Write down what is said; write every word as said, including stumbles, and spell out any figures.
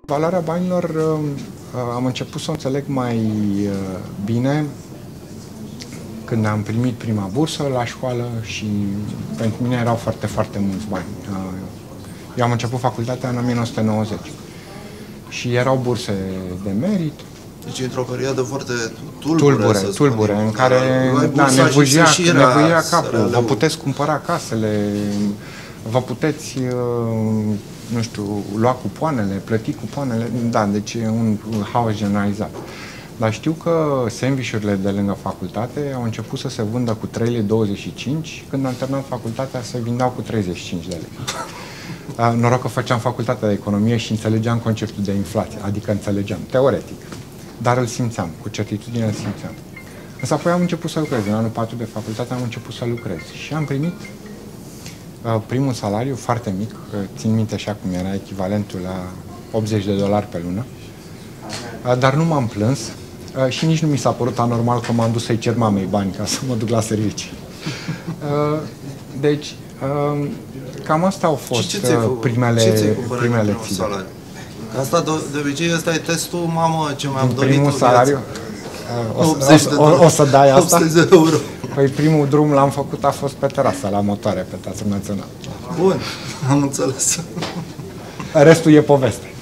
Valoarea banilor am început să o înțeleg mai bine când am primit prima bursă la școală și pentru mine erau foarte, foarte mulți bani. Eu am început facultatea în o mie nouă sute nouăzeci și erau burse de merit. Deci într-o perioadă foarte tulbure, tulbure, să tulbure spunem, în care da, ne vâjea, ne vâjea capul. Vă puteți cumpăra casele, vă puteți, nu știu, lua cupoanele, plăti cupoanele, da, deci e un haos generalizat. Dar știu că sandvișurile de lângă facultate au început să se vândă cu trei lei douăzeci și cinci, când am terminat facultatea se vindeau cu treizeci și cinci de lei. Noroc că făceam facultatea de economie și înțelegeam conceptul de inflație, adică înțelegeam, teoretic, dar îl simțeam, cu certitudine îl simțeam. Însă apoi am început să lucrez, în anul patru de facultate am început să lucrez și am primit uh, primul salariu foarte mic, țin minte așa cum era echivalentul la optzeci de dolari pe lună, uh, dar nu m-am plâns uh, și nici nu mi s-a părut anormal că m-am dus să-i cer mamei bani ca să mă duc la servicii. Uh, deci, uh, cam astea au fost ce primele, primele lecții. Asta de, de obicei, ăsta e testul, mamă, ce mi-am dorit primul salariu, o, o, o, o să dai asta? optzeci de euro. Păi primul drum l-am făcut, a fost pe terasă, la motoare, pe Teatrul Național. Bun, am înțeles. Restul e poveste.